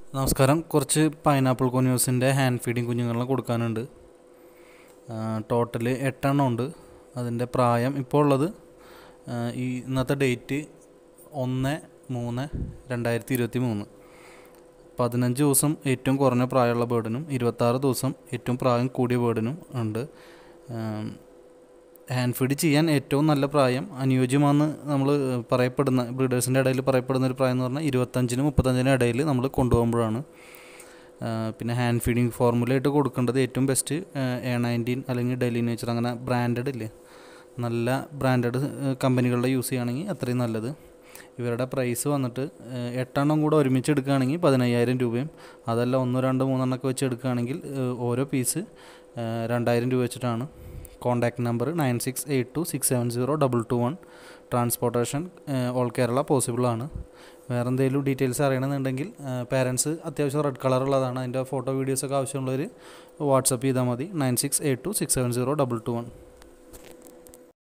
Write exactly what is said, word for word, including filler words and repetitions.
നമസ്കാരം. കുറച്ച് pineapple കൊന്യൂസിൻ്റെ hand feeding കുഞ്ഞുങ്ങളെ കൊടുക്കാനുണ്ട്. ടോട്ടൽ എട്ടെണ്ണം ഉണ്ട്. അതിൻ്റെ പ്രായം ഇപ്പോൾ ഉള്ളത് ഈ ഇന്നത്തെ ഡേറ്റ് ഒന്ന് മൂന്ന് രണ്ടായിരത്തി ഇരുപത്തി മൂന്ന് പതിനഞ്ച് ദിവസം ഏറ്റവും കുറഞ്ഞ പ്രായമുള്ള ബേർഡിനും ഇരുപത്താറ് ദിവസം ഏറ്റവും പ്രായം കൂടിയ ബേർഡിനും ഉണ്ട്. ഹാൻഡ് ഫീഡ് ചെയ്യാൻ ഏറ്റവും നല്ല പ്രായം അനുയോജ്യമാണെന്ന് നമ്മൾ പറയപ്പെടുന്ന ബ്രീഡേഴ്സിൻ്റെ ഇടയിൽ പറയപ്പെടുന്ന ഒരു പ്രായം എന്ന് പറഞ്ഞാൽ ഇരുപത്തഞ്ചിനും മുപ്പത്തഞ്ചിനും ഇടയിൽ നമ്മൾ കൊണ്ടുപോകുമ്പോഴാണ്. പിന്നെ ഹാൻഡ് ഫീഡിങ് ഫോർമുലയായിട്ട് കൊടുക്കേണ്ടത് ഏറ്റവും ബെസ്റ്റ് എ നയൻറ്റീൻ അല്ലെങ്കിൽ ഡെയിലി നേച്ചർ, അങ്ങനെ ബ്രാൻഡഡ് ഇല്ലേ, നല്ല ബ്രാൻഡഡ് കമ്പനികളുടെ യൂസ് ചെയ്യുകയാണെങ്കിൽ അത്രയും നല്ലത്. ഇവരുടെ പ്രൈസ് വന്നിട്ട് എട്ടെണ്ണം കൂടെ ഒരുമിച്ച് എടുക്കുകയാണെങ്കിൽ പതിനയ്യായിരം രൂപയും, അതല്ല ഒന്ന് രണ്ട് മൂന്നെണ്ണമൊക്കെ വെച്ച് എടുക്കുകയാണെങ്കിൽ ഓരോ പീസ് രണ്ടായിരം രൂപ വെച്ചിട്ടാണ്. Contact number nine six eight two six seven zero double two one. Transportation all Kerala പോസിബിളാണ്. വേറെ എന്തെങ്കിലും ഡീറ്റെയിൽസ് അറിയണമെന്നുണ്ടെങ്കിൽ പാരൻസ് അത്യാവശ്യം റെഡ് കളറുള്ളതാണ്, അതിൻ്റെ ഫോട്ടോ വീഡിയോസൊക്കെ ആവശ്യമുള്ളവർ വാട്സപ്പ് ചെയ്താൽ മതി. Nine six eight two six seven zero double two one.